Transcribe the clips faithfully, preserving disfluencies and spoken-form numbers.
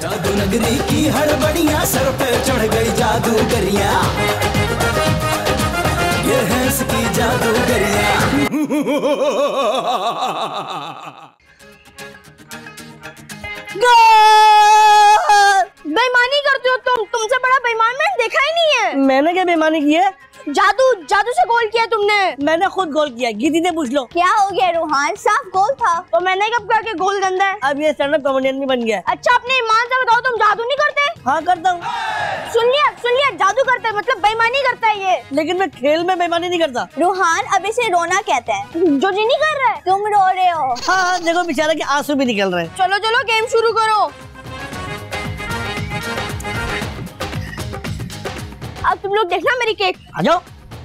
जादू नगरी की हड़बड़ियां, सर पे चढ़ गई जादूगरिया, ये है इसकी जादूगरिया। बेईमानी करते हो तुम, तुमसे बड़ा बेईमान मैंने देखा ही नहीं है। मैंने क्या बेईमानी की है? जादू जादू से गोल किया तुमने। मैंने खुद गोल किया, गीदी ने पूछ लो। क्या हो गया रोहान, साफ गोल था। तो मैंने कब कहा कि गोल गंदा है? अब ये स्टैंड अप कॉमेडियन भी बन गया। अच्छा अपने ईमान से बताओ, तुम जादू नहीं करते? हाँ करता हूँ। सुन लिया सुन लिया, जादू करते हैं मतलब बेईमानी करता है ये। लेकिन मैं खेल में बेईमानी नहीं करता। रोहान अब इसे रोना कहते हैं, जो जी नहीं कर रहा है। तुम रो रहे हो। हाँ देखो बेचारा के आंसू भी निकल रहे हैं। चलो चलो गेम शुरू करो। अब तुम लोग देखना मेरी केक। आ जाओ।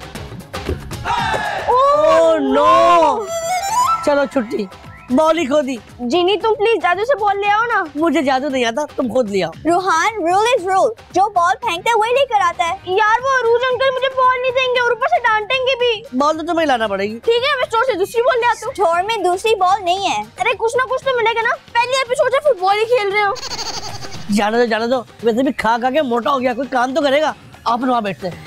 ओह नो, चलो छुट्टी, बॉल ही खो दी। जीनी तुम प्लीज जादू से बॉल ले आओ ना। मुझे जादू नहीं आता, तुम खुद ले आओ। रोहान रूल इज रूल, जो बॉल फेंकता है वही लेकर आता है। यार वो अरूज अंकल मुझे बॉल नहीं देंगे और ऊपर से डांटेंगे भी। बॉल तो तुम्हें लाना पड़ेगी। ठीक है मैं स्टोर से दूसरी बॉल ले आता हूँ। स्टोर में दूसरी बॉल नहीं है। अरे कुछ ना कुछ तो मिलेगा ना, पहले एपिसोड से फुटबॉल ही खेल रहे हो। जाने दो जाने दो, वैसे भी खा खा के मोटा हो गया, कोई काम तो करेगा। आप वहाँ बैठते हैं।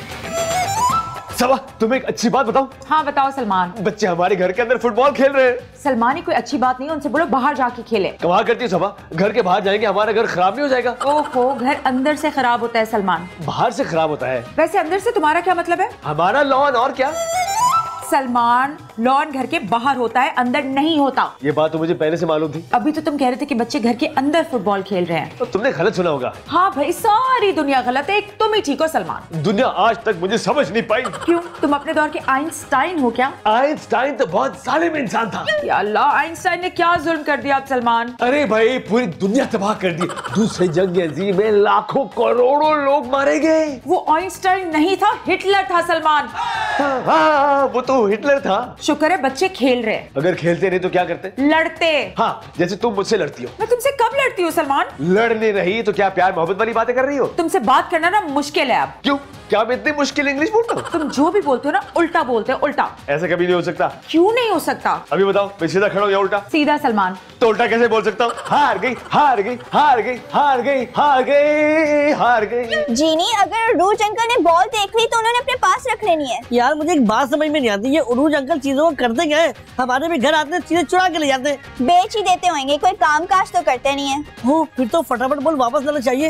सबा तुम्हें एक अच्छी बात बताऊं? हाँ बताओ सलमान। बच्चे हमारे घर के अंदर फुटबॉल खेल रहे हैं। सलमान, ये कोई अच्छी बात नहीं है, उनसे बोलो बाहर जाके खेले। कमाल करती है सबा, घर के बाहर जाएंगे हमारा घर खराब नहीं हो जाएगा? ओहो, घर अंदर से खराब होता है सलमान। बाहर से खराब होता है। वैसे अंदर से तुम्हारा क्या मतलब है? हमारा लॉन और क्या? सलमान, लॉन घर के बाहर होता है, अंदर नहीं होता। ये बात तो मुझे पहले से मालूम थी। अभी तो तुम कह रहे थे कि बच्चे घर के अंदर फुटबॉल खेल रहे हैं। तो तुमने गलत सुना होगा। हाँ भाई, सारी दुनिया गलत है, एक तुम ही ठीक हो सलमान। दुनिया आज तक मुझे समझ नहीं पाई। क्यों, तुम अपने दौर के आइंस्टाइन हो क्या? आइंस्टाइन तो बहुत जालिम इंसान था। या अल्लाह, आइंस्टाइन ने क्या जुल्म कर दिया आप सलमान। अरे भाई पूरी दुनिया तबाह कर दी। दूसरी जंग अजीम में लाखों करोड़ों लोग मारे गए। वो आइंस्टाइन नहीं था, हिटलर था सलमान। हाँ, हाँ, वो तो हिटलर था। शुक्र है बच्चे खेल रहे हैं। अगर खेलते नहीं तो क्या करते? लड़ते। हाँ, जैसे तुम मुझसे लड़ती हो। मैं तुमसे कब लड़ती हूँ सलमान? लड़ने रही तो क्या प्यार मोहब्बत वाली बातें कर रही हो? तुमसे बात करना ना मुश्किल है अब। क्यों, क्या मैं इतनी मुश्किल इंग्लिश बोलता हूँ? तुम जो भी बोलते हो ना उल्टा बोलते हो, उल्टा। ऐसा कभी नहीं हो सकता। क्यों नहीं हो सकता? अभी बताओ, मैं सीधा खड़ा हूँ या उल्टा? सीधा सलमान। तो उल्टा कैसे बोल सकता हूँ? हार गई हार गई हार गई हार गई हार गई हार गई। जीनी अगर अरूज अंकल ने बॉल देख ली तो उन्होंने अपने पास रख लेनी है। यार मुझे एक बात समझ में नहीं आती, ये अरूज अंकल चीजों को करते क्या है? हमारे भी घर आते हैं, चीजें चुरा के ले जाते हैं। बेच ही देते होंगे, कोई काम काज तो करते नहीं है। हो, फिर तो फटाफट बॉल वापस लाना चाहिए।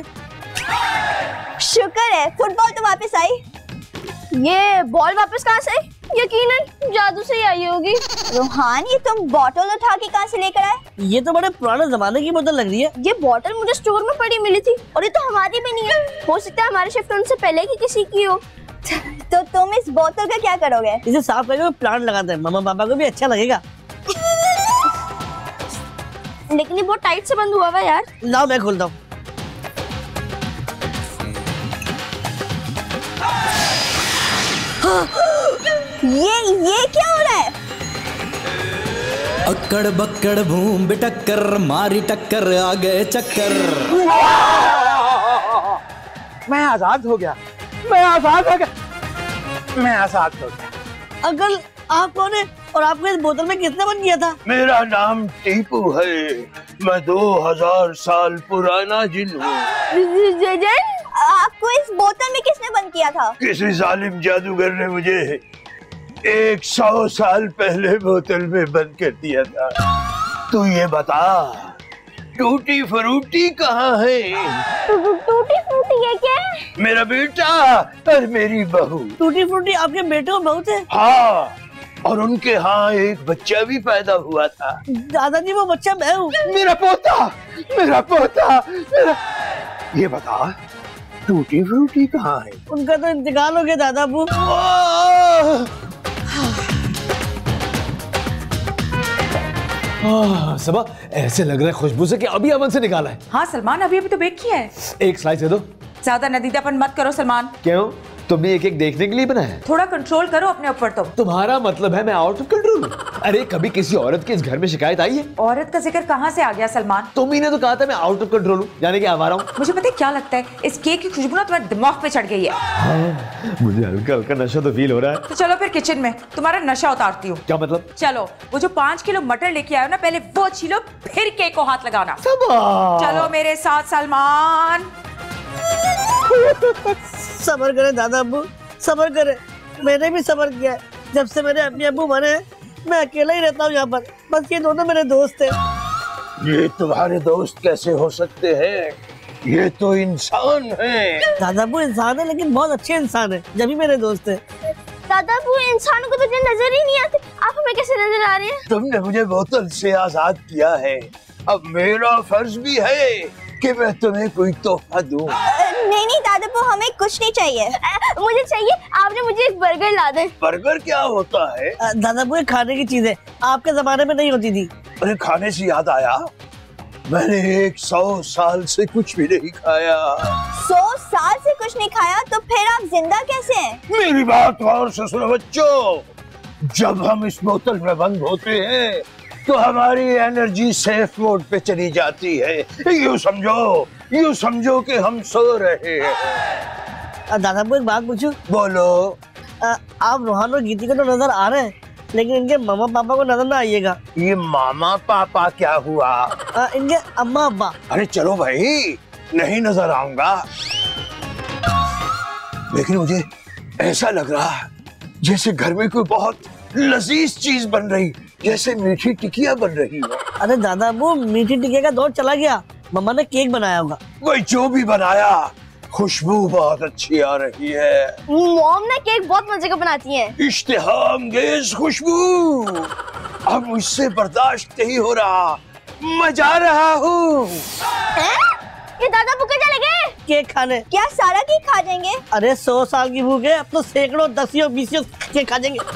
शुक्र है फुटबॉल तो वापस आई। ये बॉल वापस कहाँ से आई? यकीनन जादू से ही आई होगी। रोहान, ये तुम बोतल उठा के कहाँ से लेकर आए? ये तो बड़े पुराने जमाने की बोतल लग रही है। ये बोतल मुझे स्टोर में पड़ी मिली थी और ये तो हमारी भी नहीं है। हो सकता है हमारे शिफ्ट होने से पहले की किसी की हो। तो तुम इस बोतल का क्या करोगे? इसे साफ करके प्लांट लगाते हैं, मम्मा पापा को भी अच्छा लगेगा। लेकिन ये बहुत टाइट से बंद हुआ हुआ यार। लाओ मैं खोलता हूँ। ये ये क्या हो रहा है? अक्कड़ बक्कड़ भूम बिटक्कर, मारी टक्कर आ गए चक्कर। मैं आजाद हो गया, मैं आजाद हो गया, मैं आजाद हो गया। अंकल आप कौन है और आपको इस बोतल में किसने बंद किया था? मेरा नाम टीपू है, मैं दो हजार साल पुराना जिन हूँ। आपको इस बोतल में किसने बंद किया था? किसी जालिम जादूगर ने मुझे एक सौ साल पहले बोतल में बंद कर दिया था। तू ये बता, टूटी फ्रूटी कहाँ है? टूटी फ्रूटी है क्या? मेरा बेटा और मेरी बहू। टूटी फ्रूटी आपके बेटे और बहू थे? हाँ, और उनके यहाँ एक बच्चा भी पैदा हुआ था। दादाजी वो बच्चा मैं हूँ। मेरा पोता, मेरा पोता, मेरा। ये बता, टूटी फ्रूटी कहाँ है? उनका तो इंतकाल हो गया दादा अबू। सबा ऐसे लग रहा है खुशबू से कि अभी अवन से निकाला है। हाँ सलमान, अभी अभी तो बेक किया है। एक स्लाइस दे दो। ज्यादा नदीदापन मत करो सलमान। क्यों? तुमने एक एक देखने के लिए बनाया है? थोड़ा कंट्रोल करो अपने ऊपर। तुम तुम्हारा मतलब है मैं आउट ऑफ कंट्रोल हूँ? अरे कभी किसी औरत के इस घर में शिकायत आई है? औरत का जिक्र कहाँ से आ गया सलमान? तुम ही ने तो कहा था मैं आउट ऑफ कंट्रोल हूँ, यानी कि आवारा हूँ। मुझे पता है क्या लगता है, इस केक की खुशबू ना तुम्हारे दिमाग पे चढ़ गई है। हाँ, मुझे हल्का हल्का नशा तो फील हो रहा है। तो चलो फिर किचन में तुम्हारा नशा उतारती हूँ। क्या मतलब? चलो वो जो पाँच किलो मटर लेके आयो ना, पहले वो छीलो, फिर केक को हाथ लगाना। चलो मेरे साथ सलमान। सबर करे दादा अब्बू, सबर करे। मैंने भी सबर किया है। जब से मेरे अम्मी अब्बू मरे मैं अकेला ही रहता हूँ यहाँ पर। बस ये दोनों मेरे दोस्त हैं। ये तुम्हारे दोस्त कैसे हो सकते हैं? ये तो इंसान है। दादा अब्बू इंसान है, लेकिन बहुत अच्छे इंसान है, जब भी मेरे दोस्त है। दादा वो इंसानों को तो नजर ही नहीं आते, आप हमें कैसे नजर आ रहे हैं? तुमने मुझे बोतल से आजाद किया है, अब मेरा फर्ज भी है कि मैं तुम्हें कोई तोहफा दूं। नहीं नहीं दादा वो हमें कुछ नहीं चाहिए। आ, मुझे चाहिए आपने मुझे एक बर्गर ला दे। बर्गर क्या होता है? दादा अब्बू ये खाने की चीज है, आपके जमाने में नहीं होती थी। अरे खाने से याद आया, मैंने एक सौ साल से कुछ भी नहीं खाया। सौ साल से कुछ नहीं खाया तो फिर आप जिंदा कैसे हैं? मेरी बात गौर से सुनो बच्चों, जब हम इस बोतल में बंद होते हैं तो हमारी एनर्जी सेफ मोड पे चली जाती है। यूँ समझो, यूँ समझो कि हम सो रहे हैं। दादा अब्बू एक बात पूछूं? बोलो। आ, आप रोहान और गीती को तो नजर आ रहे हैं, लेकिन इनके मामा पापा को नजर ना आइएगा। ये मामा पापा क्या हुआ? आ, इनके अम्मा अब्बा। अरे चलो भाई, नहीं नजर आऊंगा, लेकिन मुझे ऐसा लग रहा जैसे घर में कोई बहुत लजीज चीज बन रही, जैसे मीठी टिकिया बन रही है। अरे दादा अब्बू मीठी टिकिया का दौर चला गया, मम्मा ने केक बनाया होगा। वही जो भी बनाया, खुशबू बहुत अच्छी आ रही है। मॉम ना केक बहुत मजे का बनाती है। इश्तिहाअंगेज खुशबू, अब मुझसे बर्दाश्त नहीं हो रहा, मैं जा रहा हूँ। ये दादा भूखे चले गए केक खाने। क्या सारा केक खा जाएंगे? अरे सौ साल की भूख है, अब तो सैकड़ों दसियों बीसियों केक खा जाएंगे।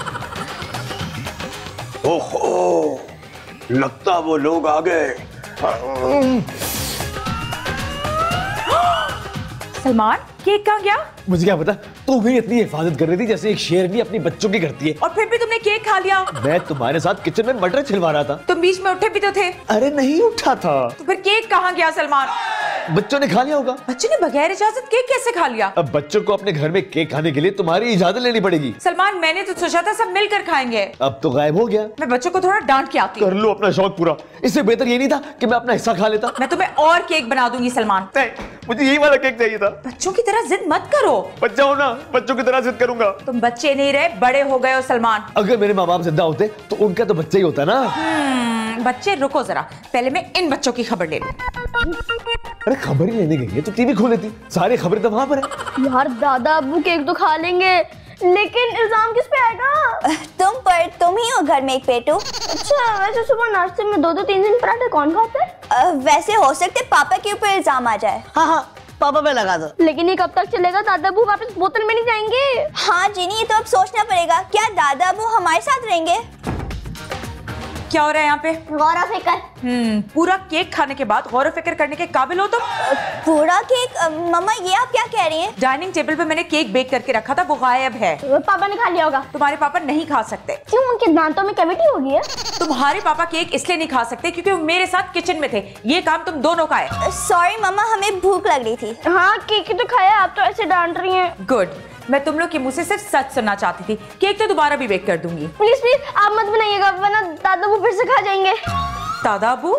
ओहो, लगता वो लोग आ गए। सलमान केक कहाँ गया? मुझे क्या पता, तू भी इतनी हिफाजत कर रही थी जैसे एक शेरनी अपनी बच्चों की करती है। और फिर भी तुमने केक खा लिया। मैं तुम्हारे साथ किचन में मटर छिलवा रहा था। तुम बीच में उठे भी तो थे। अरे नहीं उठा था। तो फिर केक कहाँ गया सलमान? बच्चों ने खा लिया होगा। बच्चों ने बगैर इजाजत केक कैसे खा लिया? अब बच्चों को अपने घर में केक खाने के लिए तुम्हारी इजाजत लेनी पड़ेगी। सलमान मैंने तो सोचा था सब मिलकर खाएंगे। अब तो गायब हो गया। मैं बच्चों को थोड़ा डांट के आती हूँ। कर लो अपना शौक पूरा, इससे बेहतर ये नहीं था कि मैं अपना हिस्सा खा लेता। मैं तुम्हें और केक बना दूंगी सलमान। नहीं, मुझे यही वाला केक चाहिए था। बच्चों की तरह जिद मत करो। बच्चा हो ना, बच्चों की तरह जिद करूंगा। तुम बच्चे नहीं रहे, बड़े हो गए हो सलमान। अगर मेरे माँ बाप जिंदा होते तो उनका तो बच्चा ही होता ना। हम्म, बच्चे रुको जरा, पहले मैं इन बच्चों की खबर ले लूं। अरे खबर ही लेने गई है तो टीवी खोल लेती, सारी खबरें तो वहां पर है। यार दादा अब्बू केक तो खा लेंगे, लेकिन इल्जाम किस पे आएगा? तुम पर, तुम ही हो घर में एक पेटू। अच्छा वैसे सुबह नाश्ते में दो दो तीन तीन पराठे कौन खाता है? वैसे हो सकते पापा के ऊपर इल्जाम आ जाए। हाँ हाँ पापा पे लगा दो। लेकिन ये कब तक चलेगा? दादा अब्बू वापस बोतल में नहीं जाएंगे। हाँ जीनी, ये तो अब सोचना पड़ेगा। क्या दादा अब्बू हमारे साथ रहेंगे? क्या हो रहा है यहाँ पे? गौर फिक्र। हम्म, पूरा केक खाने के बाद गौर फिक्र करने के काबिल हो तुम? पूरा केक? मम्मा ये आप क्या कह रही हैं? डाइनिंग टेबल पे मैंने केक बेक करके रखा था, वो गायब है। पापा ने खा लिया होगा। तुम्हारे पापा नहीं खा सकते। क्यों? उनके दांतों में कैविटी हो गई है। तुम्हारे पापा केक इसलिए नहीं खा सकते क्योंकि वो मेरे साथ किचन में थे। ये काम तुम दोनों का है। सॉरी मम्मा, हमें भूख लग रही थी। हाँ केक तो खाया, आप तो ऐसे डांट रही हैं। गुड, मैं तुम लोग के मुंह से सिर्फ सच सुनना चाहती थी। केक तो दोबारा भी बेक कर दूंगी। प्लीज प्लीज आप मत बनाइएगा, वरना दादा अब्बू फिर से खा जाएंगे। दादा अब्बू?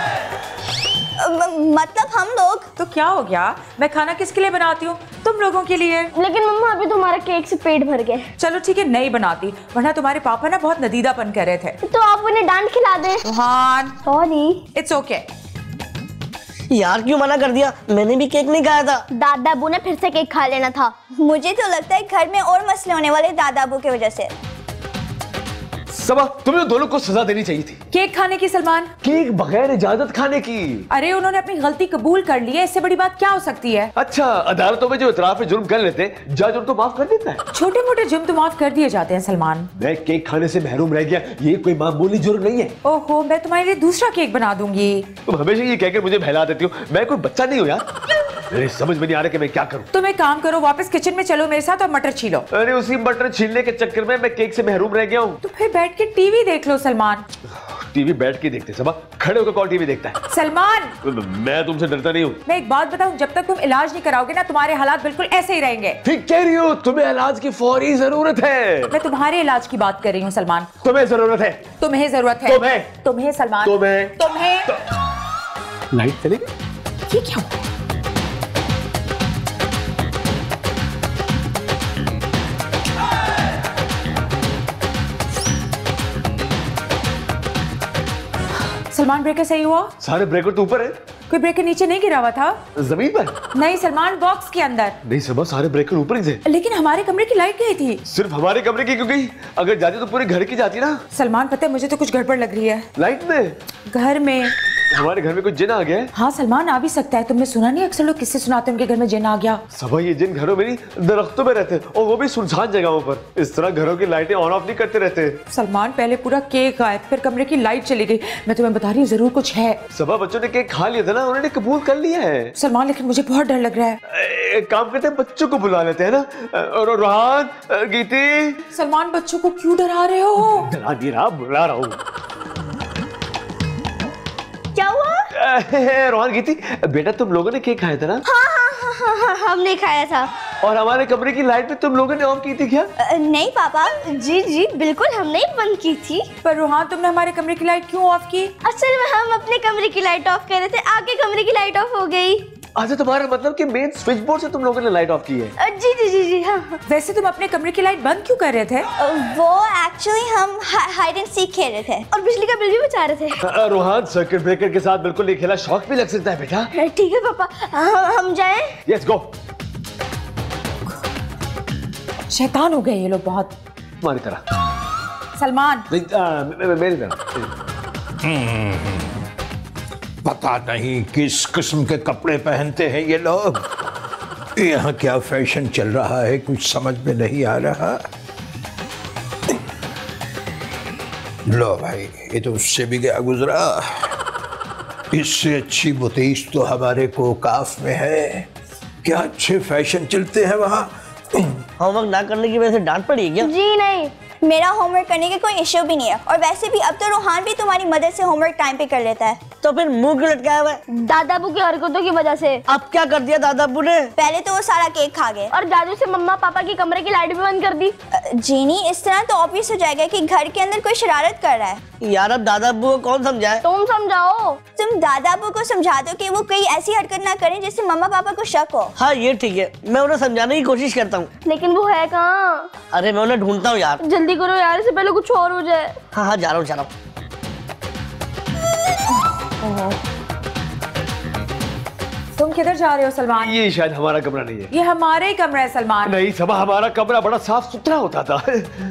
मतलब हम लोग। तो क्या हो गया? मैं खाना किसके लिए बनाती हूँ? तुम लोगों के लिए। लेकिन मम्मा अभी तुम्हारा केक से पेट भर गया। चलो ठीक है, नहीं बनाती, वरना तुम्हारे पापा ना बहुत नदीदापन कर रहे थे। तो आप उन्हें डांट खिला दें। रोहान सॉरी। It's okay. यार क्यों मना कर दिया? मैंने भी केक नहीं खाया था। दादा अब्बू ने फिर से केक खा लेना था। मुझे तो लगता है घर में और मसले होने वाले दादा अब्बू की वजह से। सबा, तुम्हें दोनों को सजा देनी चाहिए थी। केक खाने की सलमान? केक बगैर इजाजत खाने की। अरे उन्होंने अपनी गलती कबूल कर ली है, इससे बड़ी बात क्या हो सकती है? अच्छा, अदालतों में जो इतराफ जुर्म कर लेते हैं जज उनको माफ कर देता है। छोटे मोटे जुर्म तो माफ कर दिए जाते हैं सलमान। मैं केक खाने से महरूम रह गया, ये कोई मामूली जुर्म नहीं है। ओहो, मैं तुम्हारे लिए दूसरा केक बना दूंगी। तुम हमेशा ये कहकर मुझे बहला देती हो, मैं कोई बच्चा नहीं हूँ यार। मेरे समझ में नहीं आ रहा कि मैं क्या करूं। तुम एक काम करो, वापस किचन में चलो मेरे साथ और मटर छीलो। अरे उसी मटर छीलने के चक्कर में मैं केक से महरूम रह गया हूँ। तो फिर बैठ के टीवी देख लो सलमान। टीवी बैठ के देखते सबा, खड़े होकर कौन टीवी देखता है? सलमान मैं तुमसे डरता नहीं हूँ। मैं एक बात बताऊं, जब तक तुम इलाज नहीं कराओगे ना तुम्हारे हालात बिल्कुल ऐसे ही रहेंगे। ठीक कह रही हो, तुम्हें इलाज की फौरी जरूरत है। मैं तुम्हारे इलाज की बात कर रही हूँ सलमान। तुम्हें जरूरत है। तुम्हें जरूरत है। तुम्हें तुम्हें सलमान। तुम्हें तुम्हें तो... लाइट चलेगी? ये क्या हुआ? सलमान ब्रेकर सही हुआ? सारे ब्रेकर तो ऊपर है। कोई ब्रेकर नीचे नहीं गिरा हुआ था? जमीन पर? नहीं सलमान, बॉक्स के अंदर। नहीं सबा, सारे ब्रेकर ऊपर ही थे। लेकिन हमारे कमरे की लाइट गई थी। सिर्फ हमारे कमरे की क्यों गई? अगर जाती तो पूरे घर की जाती ना। सलमान पता है मुझे तो कुछ गड़बड़ लग रही है। लाइट में? घर में। हमारे घर में कोई जिन आ गया है? हाँ सलमान, आ भी सकता है। तुमने सुना नहीं अक्सर लोग किससे सुनाते हैं उनके घर में जिन आ गया। सबा ये जिन घरों में नहीं दरख्तों में रहते हैं, और वो भी सुनसान जगहों पर। इस तरह घरों की लाइटें ऑन ऑफ नहीं करते रहते। सलमान पहले पूरा केक गायब, फिर कमरे की लाइट चली गई। मैं तुम्हें बता रही हूँ जरूर कुछ है। सबा बच्चों ने केक खा लिया था ना, उन्होंने कबूल कर लिया है। सलमान लेकिन मुझे बहुत डर लग रहा है। एक काम करते हैं, बच्चों को बुला लेते हैं ना। और रोहान, गीती। सलमान बच्चों को क्यों डरा रहे हो? डरा नहीं रहा, बुला रहा हूँ। क्या हुआ? रोहान, गीती, बेटा तुम लोगों ने केक खाया था ना? हाँ हाँ हाँ हाँ हाँ हमने खाया था। और हमारे कमरे की लाइट भी तुम लोगों ने ऑफ की थी क्या? आ, नहीं पापा, जी जी बिल्कुल हमने ही बंद की थी। पर रोहान तुमने हमारे कमरे की लाइट क्यों ऑफ की? असल में हम अपने कमरे की लाइट ऑफ कर रहे थे, आगे कमरे की लाइट ऑफ हो गई। अच्छा, तुम्हारा मतलब कि मेन स्विच बोर्ड से तुम लोगों ने लाइट ऑफ की है? आ, जी जी जी जी हाँ। वैसे तुम अपने कमरे की लाइट बंद क्यों कर रहे थे? आ, वो एक्चुअली हम हाइड एंड सीक खेल रहे थे और बिजली का बिल भी बचा रहे थे। रोहान, सर्किट ब्रेकर के साथ बिल्कुल नहीं खेला, शॉक भी लग सकता है बेटा। ठीक है पापा, हम, हम जाएं? Yes go. शैतान हो गए ये लोग बहुत। तुम्हारी तरह। सलमान नहीं, मेरी तरह। पता नहीं किस किस्म के कपड़े पहनते हैं ये लोग। यहाँ क्या फैशन चल रहा है कुछ समझ में नहीं आ रहा। लो भाई, ये तो उससे भी गया गुजरा। इससे अच्छी बुतीक तो हमारे कोकाफ में है। क्या अच्छे फैशन चलते हैं वहाँ। होमवर्क ना करने की वजह से डांट पड़ी है क्या? जी नहीं, मेरा होमवर्क करने का कोई इश्यू भी नहीं है। और वैसे भी अब तो रोहान भी तुम्हारी मदद से होमवर्क टाइम पे कर लेता है। तो फिर मुंह क्यों लटकाया हुआ है? दादाबू की हरकतों की वजह से। अब क्या कर दिया दादाबू ने? पहले तो वो सारा केक खा गए और जादू से मम्मा पापा की कमरे की लाइट भी बंद कर दी। जीनी, इस तरह तो ऑब्वियस हो जाएगा कि घर के अंदर कोई शरारत कर रहा है। यार अब दादाबू को कौन समझाए? तुम समझाओ। तुम दादाबू को समझा दो कि वो कोई ऐसी हरकत ना करें जिससे मम्मा पापा को शक हो। हाँ ये ठीक है, मैं उन्हें समझाने की कोशिश करता हूँ। लेकिन वो है कहाँ? अरे मैं उन्हें ढूंढता हूँ यार। जल्दी करो यार, इससे पहले कुछ और हो जाए। हाँ हाँ जा रहा हूँ जा रहा हूँ। तुम किधर जा रहे हो सलमान? ये शायद हमारा कमरा नहीं है। ये हमारे ही कमरा है सलमान। नहीं सबा, हमारा कमरा बड़ा साफ सुथरा होता था।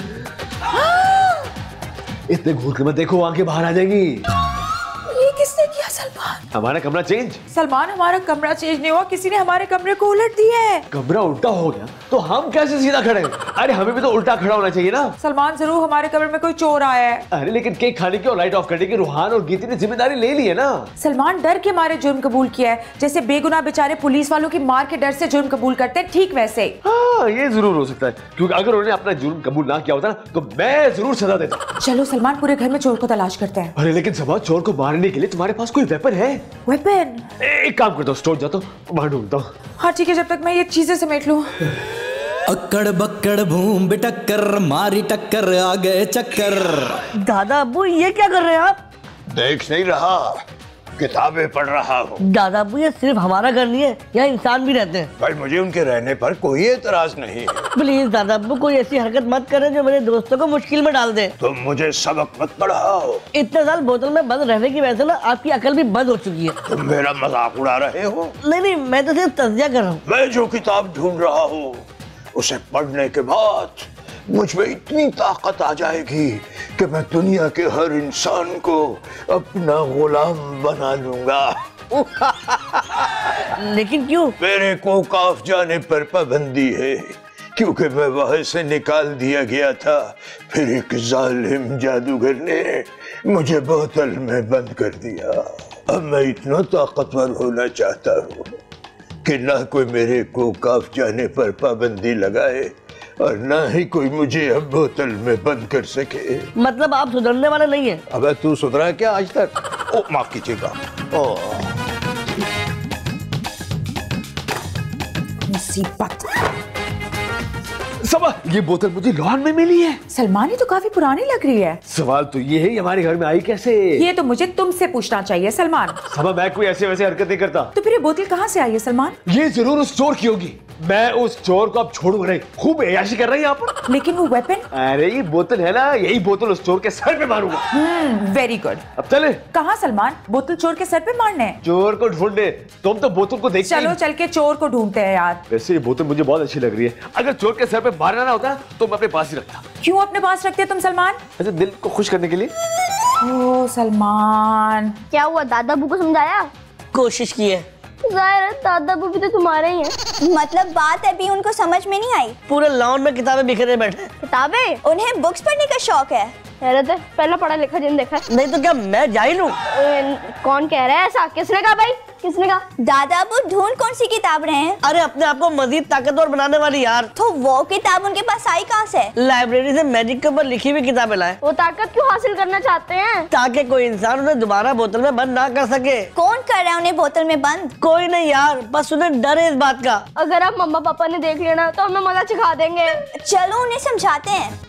इतने घूर के मत देखो, आंखें बाहर आ जाएंगी। ये किसने किया सलमान? हमारा कमरा चेंज। सलमान हमारा कमरा चेंज नहीं हुआ, किसी ने हमारे कमरे को उलट दिया है। कमरा उल्टा हो गया तो हम कैसे सीधा खड़े हैं? अरे हमें भी तो उल्टा खड़ा होना चाहिए ना। सलमान जरूर हमारे कमरे में कोई चोर आया है। अरे लेकिन केक खाने की और लाइट ऑफ करने की रोहान और गीती ने जिम्मेदारी ले ली है ना। सलमान डर के मारे जुर्म कबूल किया है, जैसे बेगुनाह बेचारे पुलिस वालों की मार के डर से जुर्म कबूल करते हैं, ठीक वैसे। हाँ ये जरूर हो सकता है, क्योंकि अगर उन्होंने अपना जुर्म कबूल ना किया होता ना तो मैं जरूर सजा देता। चलो सलमान पूरे घर में चोर को तलाश करते हैं। अरे लेकिन सबा, चोर को मारने के लिए तुम्हारे पास कोई वेपन है? वेपन? एक काम करता हूँ, स्टोर जाता हूँ, वहां ढूंढता हूँ। हाँ ठीक है, जब तक मैं ये चीजें समेट लूं। अक्कड़ बक्कड़ भूम बिटक्कर मारी टक्कर आ गए चक्कर। दादा अब्बू ये क्या कर रहे हैं आप? देख नहीं रहा, किताबें पढ़ रहा हूँ। दादा अब्बू ये सिर्फ हमारा घर नहीं है, यहाँ इंसान भी रहते हैं। भाई मुझे उनके रहने पर कोई एतराज नहीं है। प्लीज दादा अब्बू कोई ऐसी हरकत मत करें जो मेरे दोस्तों को मुश्किल में डाल दे। तुम मुझे सबक मत पढ़ाओ। इतने साल बोतल में बंद रहने की वजह से ना आपकी अकल भी बंद हो चुकी है। तुम मेरा मजाक उड़ा रहे हो? नहीं नहीं, मैं तो सिर्फ तज़किया कर रहा हूँ। मैं जो किताब ढूंढ रहा हूँ उसे पढ़ने के बाद मुझ में इतनी ताकत आ जाएगी कि मैं दुनिया के हर इंसान को अपना गुलाम बना लूंगा। लेकिन क्यों? मेरे को काफ जाने पर पाबंदी है, क्योंकि मैं वहां से निकाल दिया गया था। फिर एक जालिम जादूगर ने मुझे बोतल में बंद कर दिया। अब मैं इतना ताकतवर होना चाहता हूँ कि ना कोई मेरे को काफ जाने पर पाबंदी लगाए और ना ही कोई मुझे अब बोतल में बंद कर सके। मतलब आप सुधरने वाले नहीं हैं? अबे तू सुधरा क्या आज तक? ओ माफ कीजिएगा। ओ मुसीबत। सबा, ये बोतल मुझे लॉन में मिली है। सलमान, ये तो काफी पुरानी लग रही है। सवाल तो ये है, ये हमारे घर में आई कैसे? ये तो मुझे तुमसे पूछना चाहिए सलमान। सबा, मैं कोई ऐसे वैसे हरकत नहीं करता। तो फिर ये बोतल कहाँ से आई है सलमान? ये जरूर उस चोर की होगी। मैं उस चोर को अब छोड़ूंगा नहीं। खूब ऐयाशी कर रहा है यहाँ पर। लेकिन वो वेपन? अरे ये बोतल है ना, यही बोतल उस चोर के सर पे मारूंगा। हम्म, वेरी गुड। अब चले। कहाँ सलमान? बोतल चोर के सर पे मारने? चोर को ढूंढने। तुम तो बोतल को देखते। चलो चल के चोर को ढूंढते हैं यार। वैसे ये बोतल मुझे बहुत अच्छी लग रही है। अगर चोर के सर पे मारना ना होता तो मैं अपने पास ही रखता। क्यों अपने पास रखते तुम सलमान? ऐसे दिल को खुश करने के लिए। ओ सलमान, क्या हुआ, दादा अबू को समझाया? कोशिश की है। जाहिर है दादा अबू भी तो तुम्हारे ही हैं। मतलब बात अभी उनको समझ में नहीं आई। पूरे लॉन में किताबें बिखरे बैठे। किताबें? उन्हें बुक्स पढ़ने का शौक है। हैरत है, पहला पढ़ा लिखा जिन देखा है। नहीं तो क्या मैं जाहिल हूँ? कौन कह रहा है ऐसा? किसने कहा भाई, किसने कहा? दादा अबू ढूंढ कौन सी किताब रहे हैं? अरे अपने आप को मजीद ताकतवर बनाने वाली यार। तो वो किताब उनके पास आई कहाँ से? लाइब्रेरी से मैजिक के ऊपर लिखी हुई किताबें लाए। वो ताकत क्यों हासिल करना चाहते हैं? ताकि कोई इंसान उन्हें दोबारा बोतल में बंद ना कर सके। कौन कर रहा है उन्हें बोतल में बंद? कोई नहीं यार, बस उन्हें डर है इस बात का। अगर आप मम्मा पापा ने देख लिया ना तो हमें मजा सिखा देंगे। चलो उन्हें समझाते हैं।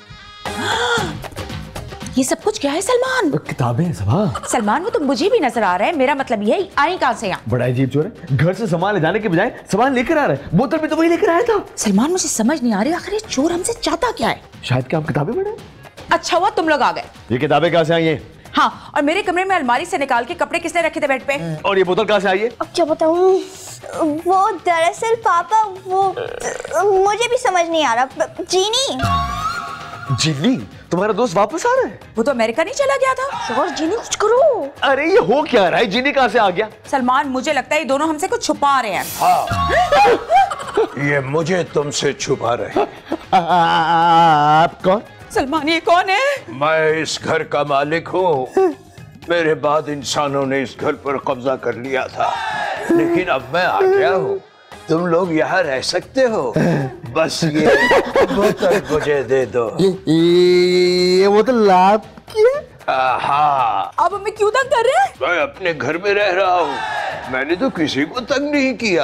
ये सब कुछ क्या है सलमान? किताबें हैं सबा। सलमान, वो तो मुझे भी नजर आ रहा है। मेरा मतलब ये है, आई कहाँ से यहाँ? बड़ा अजीब चोर है। घर से सामान ले जाने के बजाय सामान लेकर आ रहा है। बोतल भी तो वही लेकर आया था। सलमान, मुझे समझ नहीं आ रही आखिर ये चोर हमसे चाहता क्या है? शायद क्या हम किताबें पढ़े। अच्छा हुआ तुम लोग आ गए। ये किताबें कहाँ से आई हैं? हाँ, और मेरे कमरे में अलमारी से निकाल के कपड़े किसने रखे थे बेड पे? और ये बोतल कहाँ से आई है? अब क्या बताऊं? वो दरअसल पापा, वो मुझे भी समझ नहीं आ रहा। जीनी। जिन्नी, तुम्हारा दोस्त वापस आ रहा है? वो तो अमेरिका नहीं चला गया था। और जीनी कुछ करो। अरे ये हो क्या रहा है? जिन्नी कहाँ से आ गया? सलमान, मुझे लगता है ये दोनों हमसे कुछ छुपा रहे हैं। हाँ, ये मुझे तुमसे छुपा रहे। आप कौन? सलमान, ये कौन है? मैं इस घर का मालिक हूँ। मेरे बाद इंसानों ने इस घर पर कब्जा कर लिया था, लेकिन अब मैं आ गया हूँ। तुम लोग यहाँ रह सकते हो। बस ये बोतल मुझे दे दो। ये ये बोतल आपकी है? हाँ। अब हमें क्यों तंग कर रहे हैं? मैं अपने घर में रह रहा हूँ, मैंने तो किसी को तंग नहीं किया।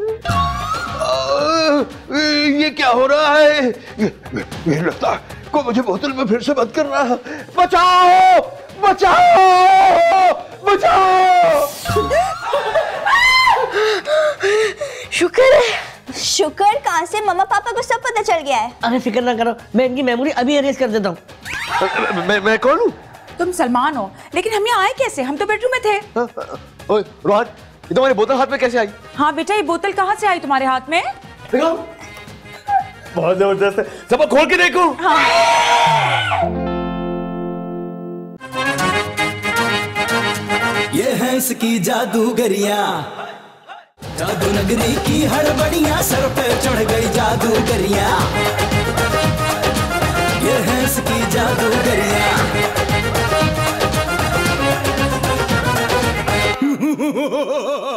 आ, ये क्या हो रहा है? ये, ये लगता है को मुझे बोतल में फिर से बंद कर रहा है। बचाओ, बचाओ, बचाओ। शुक्र है। शुक्र कहाँ से? मम्मा पापा को सब पता चल गया है। अरे फिक्र ना करो, मैं इनकी मेमोरी अभी अरेज कर देता हूँ। मैं मैं कौन हूँ? तुम सलमान हो, लेकिन हम यहाँ आए कैसे? हम तो बेडरूम में थे। ओए रोहन, ये तुम्हारी बोतल हाथ में कैसे आई? हाँ बेटा, ये बोतल कहाँ से आई तुम्हारे हाथ में? देखो, बहुत जबरदस्त है। सब खोल के देखो। हाँ। ये है इसकी जादूगरियां, जादू नगरी की हड़बड़ियां, सर पे चढ़ गई जादूगरियां। ये है इसकी जादूगरियां।